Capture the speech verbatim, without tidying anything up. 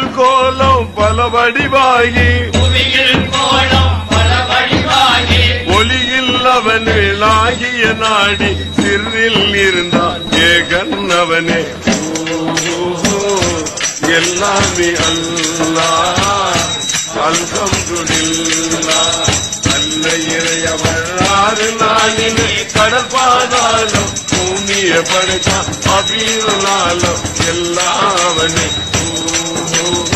புவியில் கோலம் பல வடிவாகி புவியில் கோலம் பல வடிவாகி ஒளியில் அவனாகிய நாடி சிறில் இருந்தான் ஏகன் அவனே. எல்லாமே அல்லாஹ் அல்ஹம்துலில்லாஹ். நல்ல இறையவராறு நாளிலே கடற்பாதாளம் பூமியை படைத்தான் அபீருளாலம் எல்லாவனே.